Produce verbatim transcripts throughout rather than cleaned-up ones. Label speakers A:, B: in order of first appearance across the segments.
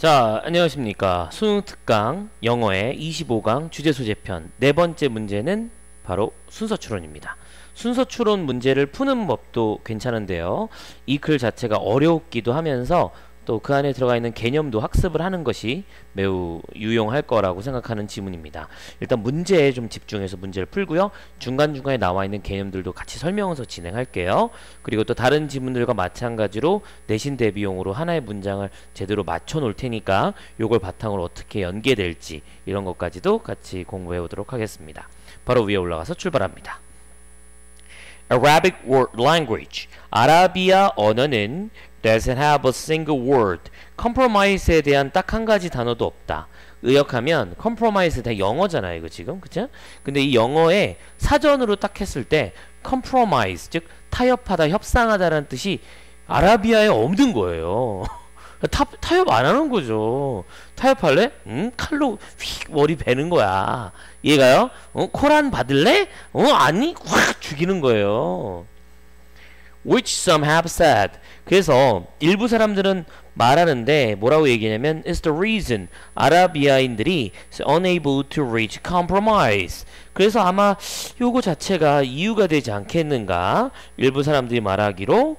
A: 자, 안녕하십니까. 수능 특강 영어의 이십오 강 주제 소재편 네 번째 문제는 바로 순서 추론입니다. 순서 추론 문제를 푸는 법도 괜찮은데요. 이 글 자체가 어렵기도 하면서 또 그 안에 들어가 있는 개념도 학습을 하는 것이 매우 유용할 거라고 생각하는 지문입니다. 일단 문제에 좀 집중해서 문제를 풀고요. 중간중간에 나와 있는 개념들도 같이 설명해서 진행할게요. 그리고 또 다른 지문들과 마찬가지로 내신 대비용으로 하나의 문장을 제대로 맞춰 놓을 테니까 요걸 바탕으로 어떻게 연계될지 이런 것까지도 같이 공부해 오도록 하겠습니다. 바로 위에 올라가서 출발합니다. Arabic word language. 아라비아 언어는 doesn't have a single word. compromise에 대한 딱 한 가지 단어도 없다. 의역하면 compromise 다 영어잖아요, 이거 지금, 그죠? 근데 이 영어에 사전으로 딱 했을 때 compromise, 즉 타협하다, 협상하다라는 뜻이 아라비아에 없는 거예요. 타, 타협 안 하는 거죠. 타협할래? 응? 칼로 휙 머리 베는 거야. 얘가요? 어? 코란 받을래? 어? 아니? 확 죽이는 거예요. Which some have said. 그래서 일부 사람들은 말하는데 뭐라고 얘기하냐면 It's the reason 아라비아인들이 unable to reach compromise. 그래서 아마 요거 자체가 이유가 되지 않겠는가. 일부 사람들이 말하기로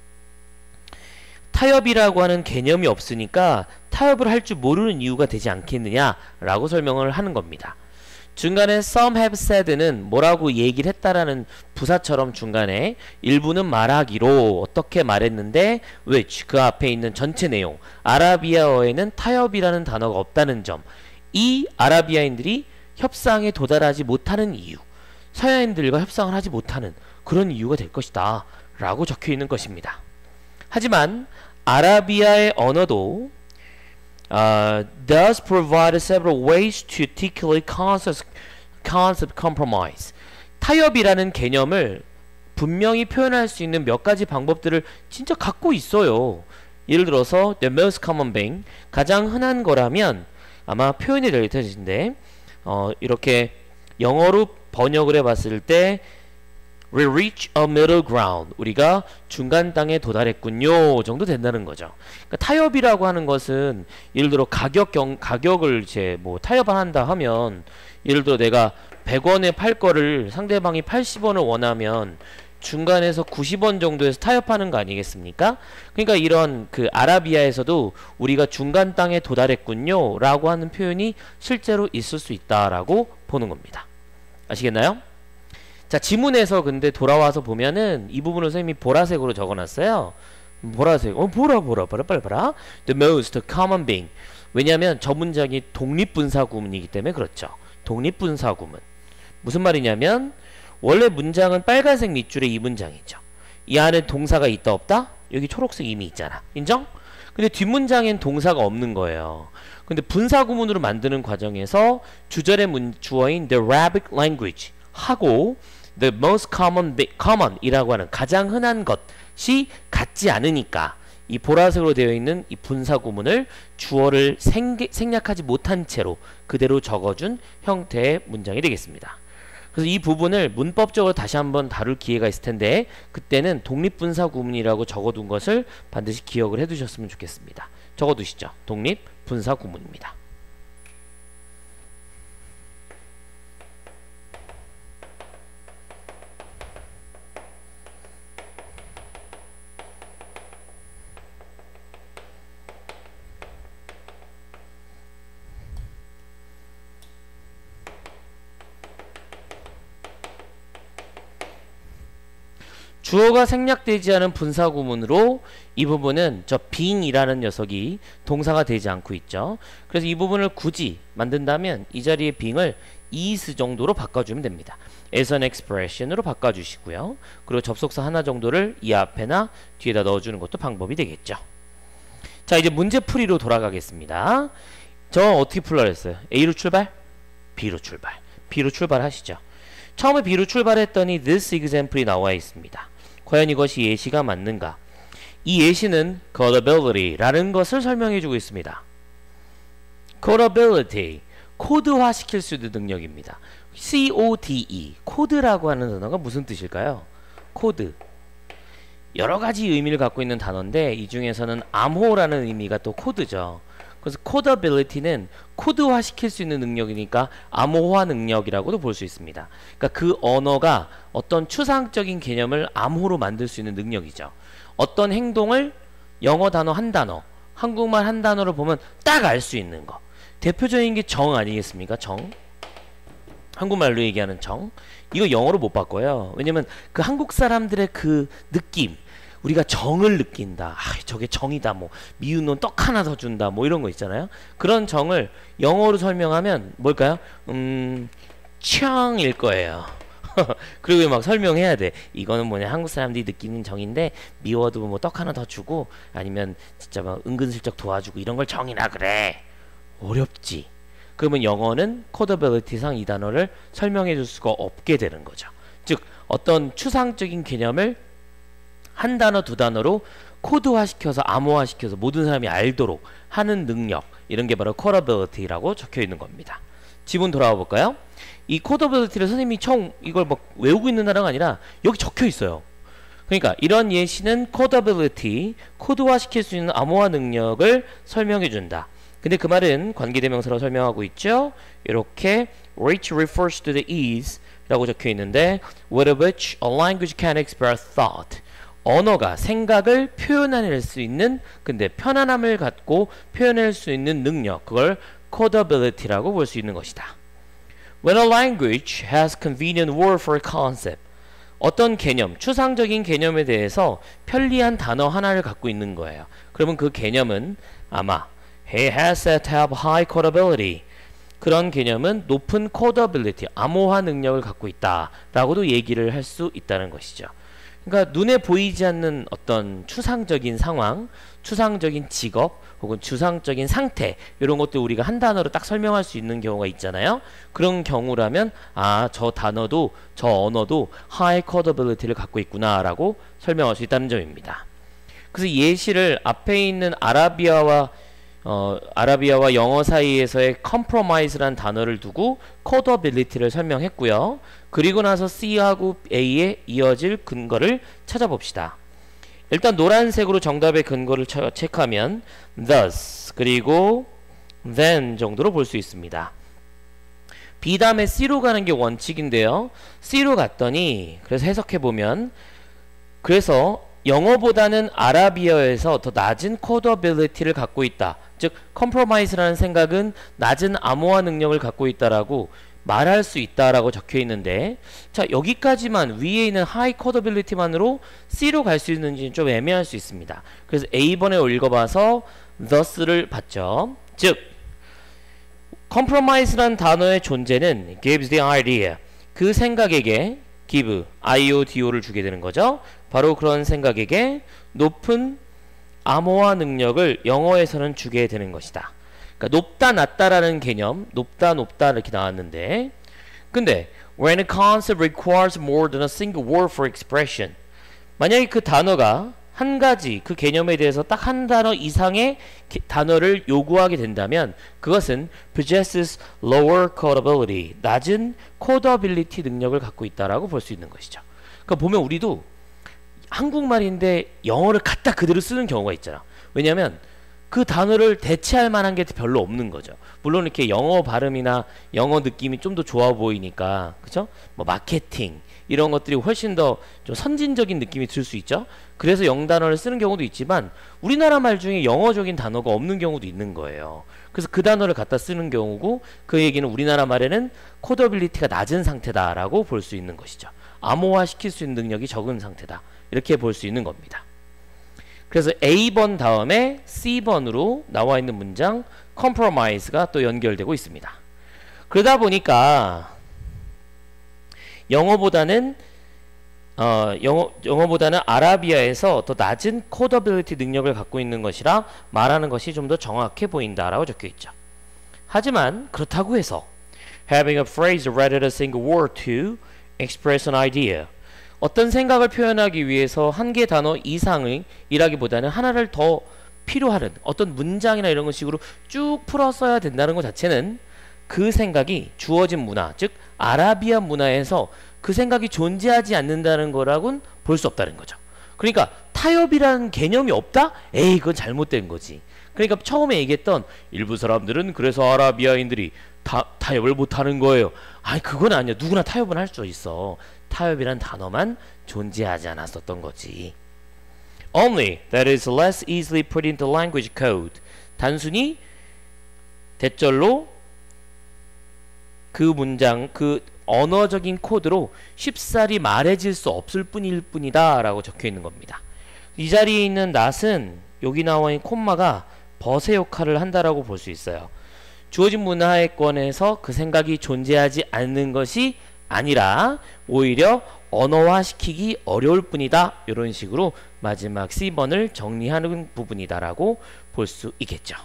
A: 타협이라고 하는 개념이 없으니까 타협을 할 줄 모르는 이유가 되지 않겠느냐라고 설명을 하는 겁니다. 중간에 some have said는 뭐라고 얘기를 했다라는 부사처럼 중간에 일부는 말하기로 어떻게 말했는데 which 그 앞에 있는 전체 내용 아라비아어에는 타협이라는 단어가 없다는 점, 이 아라비아인들이 협상에 도달하지 못하는 이유, 서양인들과 협상을 하지 못하는 그런 이유가 될 것이다 라고 적혀 있는 것입니다. 하지만 아라비아의 언어도 Uh, does provide several ways to articulate concept, concept compromise. 타협이라는 개념을 분명히 표현할 수 있는 몇 가지 방법들을 진짜 갖고 있어요. 예를 들어서 the most common thing, 가장 흔한 거라면 아마 표현이 될 텐데 어, 이렇게 영어로 번역을 해봤을 때 We reach a middle ground. 우리가 중간 땅에 도달했군요. 정도 된다는 거죠. 그러니까 타협이라고 하는 것은 예를 들어 가격 경, 가격을 이제 뭐 타협을 한다 하면 예를 들어 내가 백 원에 팔 거를 상대방이 팔십 원을 원하면 중간에서 구십 원 정도에서 타협하는 거 아니겠습니까? 그러니까 이런 그 아라비아에서도 우리가 중간 땅에 도달했군요. 라고 하는 표현이 실제로 있을 수 있다라고 보는 겁니다. 아시겠나요? 자, 지문에서 근데 돌아와서 보면은 이 부분을 선생님이 보라색으로 적어놨어요. 보라색. 어, 보라, 보라, 보라, 빨리 보라. The most common being. 왜냐면 저 문장이 독립분사 구문이기 때문에 그렇죠. 독립분사 구문. 무슨 말이냐면 원래 문장은 빨간색 밑줄에 이 문장이죠. 이 안에 동사가 있다 없다? 여기 초록색 이미 있잖아. 인정? 근데 뒷문장엔 동사가 없는 거예요. 근데 분사 구문으로 만드는 과정에서 주절의 문, 주어인 the Arabic language 하고 the most common, common 이라고 하는 가장 흔한 것이 같지 않으니까 이 보라색으로 되어 있는 이 분사 구문을 주어를 생개, 생략하지 못한 채로 그대로 적어준 형태의 문장이 되겠습니다. 그래서 이 부분을 문법적으로 다시 한번 다룰 기회가 있을 텐데 그때는 독립분사 구문이라고 적어둔 것을 반드시 기억을 해두셨으면 좋겠습니다. 적어두시죠. 독립분사 구문입니다. 주어가 생략되지 않은 분사 구문으로 이 부분은 저 being이라는 녀석이 동사가 되지 않고 있죠. 그래서 이 부분을 굳이 만든다면 이 자리에 being을 is 정도로 바꿔주면 됩니다. as an expression으로 바꿔주시고요. 그리고 접속사 하나 정도를 이 앞에나 뒤에다 넣어주는 것도 방법이 되겠죠. 자, 이제 문제풀이로 돌아가겠습니다. 저 어떻게 풀라 했어요? A로 출발? B로 출발. B로 출발하시죠. 처음에 B로 출발했더니 this example이 나와 있습니다. 과연 이것이 예시가 맞는가? 이 예시는 codability라는 것을 설명해주고 있습니다. codability, 코드화 시킬 수 있는 능력입니다. C-O-D-E, 코드라고 하는 단어가 무슨 뜻일까요? 코드. 여러 가지 의미를 갖고 있는 단어인데 이 중에서는 암호라는 의미가 또 코드죠. 그래서 codeability는 코드화 시킬 수 있는 능력이니까 암호화 능력이라고도 볼 수 있습니다. 그러니까 그 언어가 어떤 추상적인 개념을 암호로 만들 수 있는 능력이죠. 어떤 행동을 영어 단어 한 단어, 한국말 한 단어로 보면 딱 알 수 있는 거. 대표적인 게 정 아니겠습니까? 정. 한국말로 얘기하는 정. 이거 영어로 못 바꿔요. 왜냐면 그 한국 사람들의 그 느낌, 우리가 정을 느낀다. 아, 저게 정이다. 뭐 미운 놈 떡 하나 더 준다. 뭐 이런 거 있잖아요. 그런 정을 영어로 설명하면 뭘까요? 음, 청일 거예요. 그리고 막 설명해야 돼. 이거는 뭐냐, 한국 사람들이 느끼는 정인데 미워도 뭐 떡 하나 더 주고 아니면 진짜 막 은근슬쩍 도와주고 이런 걸 정이라 그래. 어렵지. 그러면 영어는 codeability상 이 단어를 설명해 줄 수가 없게 되는 거죠. 즉 어떤 추상적인 개념을 한 단어 두 단어로 코드화시켜서 암호화시켜서 모든 사람이 알도록 하는 능력, 이런 게 바로 codeability라고 적혀 있는 겁니다. 지문 돌아와 볼까요? 이 codeability를 선생님이 처음 이걸 막 외우고 있는 단어가 아니라 여기 적혀 있어요. 그러니까 이런 예시는 codeability, 코드화시킬 수 있는 암호화 능력을 설명해 준다. 근데 그 말은 관계대명사로 설명하고 있죠. 이렇게 which refers to the ease 라고 적혀 있는데 with which a language can express thought, 언어가 생각을 표현해낼 수 있는, 근데 편안함을 갖고 표현할 수 있는 능력, 그걸 codeability라고 볼 수 있는 것이다. When a language has convenient word for a concept, 어떤 개념, 추상적인 개념에 대해서 편리한 단어 하나를 갖고 있는 거예요. 그러면 그 개념은 아마 He has said to have high codability, 그런 개념은 높은 codeability, 암호화 능력을 갖고 있다 라고도 얘기를 할 수 있다는 것이죠. 그러니까 눈에 보이지 않는 어떤 추상적인 상황, 추상적인 직업 혹은 추상적인 상태, 이런 것들 우리가 한 단어로 딱 설명할 수 있는 경우가 있잖아요. 그런 경우라면 아, 저 단어도 저 언어도 high codability를 갖고 있구나 라고 설명할 수 있다는 점입니다. 그래서 예시를 앞에 있는 아라비아와 어, 아라비아와 영어 사이에서의 compromise란 단어를 두고 codeability를 설명했고요. 그리고 나서 C하고 A에 이어질 근거를 찾아봅시다. 일단 노란색으로 정답의 근거를 쳐, 체크하면 thus 그리고 then 정도로 볼 수 있습니다. B 다음에 C로 가는 게 원칙인데요. C로 갔더니 그래서 해석해보면 그래서 영어보다는 아라비아에서 더 낮은 codeability를 갖고 있다. 즉 compromise라는 생각은 낮은 암호화 능력을 갖고 있다라고 말할 수 있다라고 적혀 있는데, 자 여기까지만 위에 있는 high codeability만으로 C로 갈 수 있는지는 좀 애매할 수 있습니다. 그래서 A번에 읽어봐서 thus를 봤죠. 즉 compromise라는 단어의 존재는 gives the idea, 그 생각에게 give, 아이오디오를 주게 되는 거죠. 바로 그런 생각에게 높은 암호화 능력을 영어에서는 주게 되는 것이다. 그러니까 높다 낮다라는 개념, 높다 높다 이렇게 나왔는데, 근데 when a concept requires more than a single word for expression, 만약에 그 단어가 한 가지 그 개념에 대해서 딱 한 단어 이상의 게, 단어를 요구하게 된다면 그것은 possesses lower codability, 낮은 codeability 능력을 갖고 있다라고 볼 수 있는 것이죠. 그러니까 보면 우리도 한국말인데 영어를 갖다 그대로 쓰는 경우가 있잖아. 왜냐하면 그 단어를 대체할 만한 게 별로 없는 거죠. 물론 이렇게 영어 발음이나 영어 느낌이 좀 더 좋아 보이니까, 그죠? 뭐 마케팅 이런 것들이 훨씬 더 좀 선진적인 느낌이 들 수 있죠. 그래서 영단어를 쓰는 경우도 있지만 우리나라 말 중에 영어적인 단어가 없는 경우도 있는 거예요. 그래서 그 단어를 갖다 쓰는 경우고, 그 얘기는 우리나라 말에는 코더빌리티가 낮은 상태다라고 볼 수 있는 것이죠. 암호화 시킬 수 있는 능력이 적은 상태다, 이렇게 볼 수 있는 겁니다. 그래서 A번 다음에 C번으로 나와 있는 문장 compromise가 또 연결되고 있습니다. 그러다 보니까 영어보다는 어, 영어, 영어보다는 아라비아에서 더 낮은 codeability 능력을 갖고 있는 것이라 말하는 것이 좀 더 정확해 보인다라고 적혀 있죠. 하지만 그렇다고 해서 having a phrase rather than a single word to express an idea, 어떤 생각을 표현하기 위해서 한 개 단어 이상의 이라기보다는 하나를 더 필요하는 어떤 문장이나 이런 식으로 쭉 풀어 써야 된다는 것 자체는 그 생각이 주어진 문화, 즉 아라비아 문화에서 그 생각이 존재하지 않는다는 거라고는 볼 수 없다는 거죠. 그러니까 타협이라는 개념이 없다? 에이, 그건 잘못된 거지. 그러니까 처음에 얘기했던 일부 사람들은 그래서 아라비아인들이 다, 타협을 못하는 거예요. 아니 그건 아니야. 누구나 타협은 할 수 있어. 타협이란 단어만 존재하지 않았었던 거지. Only that is less easily put into language code. 단순히 대절로 그 문장, 그 언어적인 코드로 쉽사리 말해질 수 없을 뿐일 뿐이다 라고 적혀 있는 겁니다. 이 자리에 있는 not은 여기 나와 있는 콤마가 벗의 역할을 한다라고 볼 수 있어요. 주어진 문화권에서 그 생각이 존재하지 않는 것이 아니라 오히려 언어화시키기 어려울 뿐이다. 이런 식으로 마지막 씨 번을 정리하는 부분이다 라고 볼 수 있겠죠.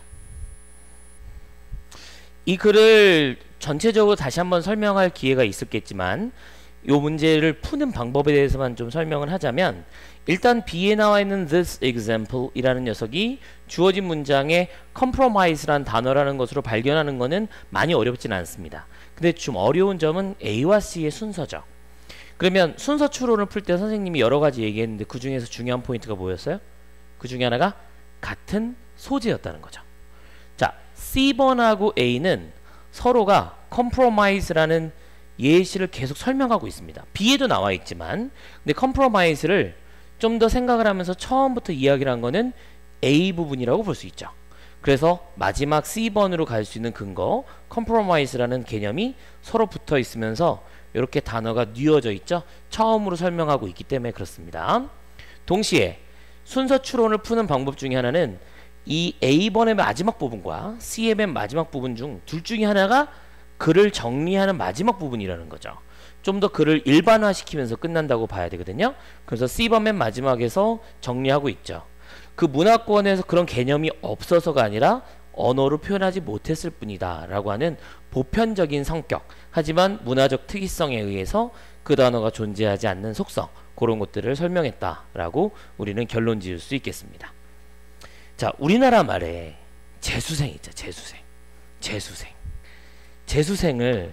A: 이 글을 전체적으로 다시 한번 설명할 기회가 있었겠지만 이 문제를 푸는 방법에 대해서만 좀 설명을 하자면 일단 B에 나와 있는 this example 이라는 녀석이 주어진 문장에 compromise란 단어라는 것으로 발견하는 것은 많이 어렵진 않습니다. 근데 좀 어려운 점은 A와 C의 순서죠. 그러면 순서 추론을 풀 때 선생님이 여러 가지 얘기했는데 그 중에서 중요한 포인트가 뭐였어요? 그 중에 하나가 같은 소재였다는 거죠. 자, 씨 번하고 A는 서로가 compromise라는 예시를 계속 설명하고 있습니다. B에도 나와 있지만 근데 compromise를 좀 더 생각을 하면서 처음부터 이야기를 한 거는 A 부분이라고 볼 수 있죠. 그래서 마지막 씨 번으로 갈 수 있는 근거 compromise라는 개념이 서로 붙어 있으면서 이렇게 단어가 뉘어져 있죠. 처음으로 설명하고 있기 때문에 그렇습니다. 동시에 순서 추론을 푸는 방법 중에 하나는 이 A 번의 마지막 부분과 C의 맨 마지막 부분 중 둘 중에 하나가 글을 정리하는 마지막 부분이라는 거죠. 좀 더 글을 일반화시키면서 끝난다고 봐야 되거든요. 그래서 C 번 맨 마지막에서 정리하고 있죠. 그 문화권에서 그런 개념이 없어서가 아니라 언어로 표현하지 못했을 뿐이다 라고 하는 보편적인 성격, 하지만 문화적 특이성에 의해서 그 단어가 존재하지 않는 속성, 그런 것들을 설명했다 라고 우리는 결론 지을 수 있겠습니다. 자, 우리나라 말에 재수생 있죠. 재수생. 재수생. 재수생을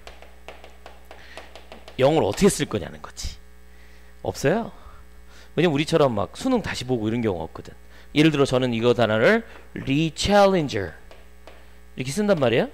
A: 영어로 어떻게 쓸 거냐는 거지. 없어요. 왜냐면 우리처럼 막 수능 다시 보고 이런 경우 없거든. 예를 들어 저는 이거 단어를 re-challenger 이렇게 쓴단 말이야.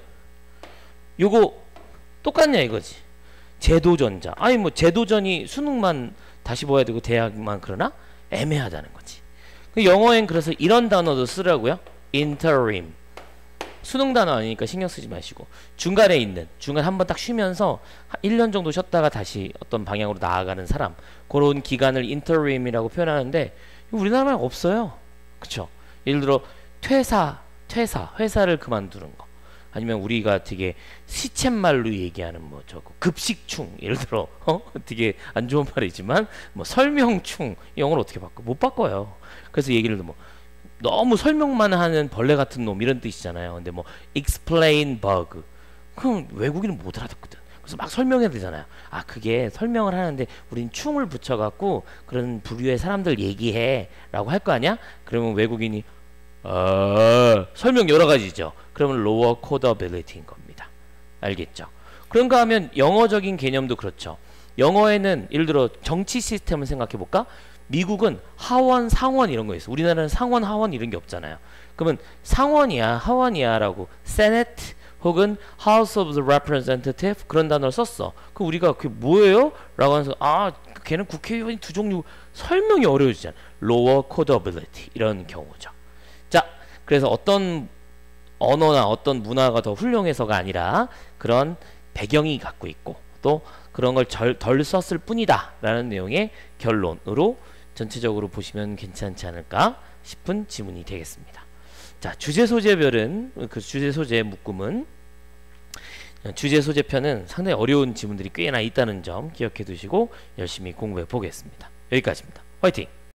A: 요거 똑같냐 이거지. 재도전자. 아니 뭐 재도전이 수능만 다시 봐야 되고 대학만 그러나? 애매하다는 거지. 영어엔 그래서 이런 단어도 쓰라고요. interim. 수능 단어 아니니까 신경 쓰지 마시고 중간에 있는, 중간 한번 딱 쉬면서 일 년 정도 쉬었다가 다시 어떤 방향으로 나아가는 사람, 그런 기간을 interim이라고 표현하는데 우리나라 말 없어요. 그쵸? 예를 들어 퇴사, 퇴사, 회사를 그만두는 거, 아니면 우리가 되게 시쳇말로 얘기하는 뭐 저거 급식충, 예를 들어 어? 되게 안 좋은 말이지만 뭐 설명충, 영어로 어떻게 바꿔? 못 바꿔요. 그래서 얘기를 뭐 너무 설명만 하는 벌레 같은 놈 이런 뜻이잖아요. 근데 뭐 explain bug, 그럼 외국인은 못 알아듣거든. 그래서 막 설명해야 되잖아요. 아 그게 설명을 하는데 우린 충을 붙여갖고 그런 부류의 사람들 얘기해 라고 할 거 아니야? 그러면 외국인이 어... 설명 여러 가지죠. 그러면 lower codability인 겁니다. 알겠죠? 그런가 하면 영어적인 개념도 그렇죠. 영어에는 예를 들어 정치 시스템을 생각해 볼까? 미국은 하원, 상원 이런 거 있어. 우리나라는 상원, 하원 이런 게 없잖아요. 그러면 상원이야, 하원이야 라고 Senate 혹은 House of the Representative 그런 단어를 썼어. 그럼 우리가 그게 뭐예요? 라고 해서 아 걔는 국회의원이 두 종류, 설명이 어려워지잖아. Lower codability 이런 경우죠. 자, 그래서 어떤 언어나 어떤 문화가 더 훌륭해서가 아니라 그런 배경이 갖고 있고 또 그런 걸 덜 썼을 뿐이다 라는 내용의 결론으로 전체적으로 보시면 괜찮지 않을까 싶은 지문이 되겠습니다. 자, 주제 소재별은 그 주제 소재의 묶음은 주제 소재편은 상당히 어려운 지문들이 꽤나 있다는 점 기억해 두시고 열심히 공부해 보겠습니다. 여기까지입니다. 화이팅!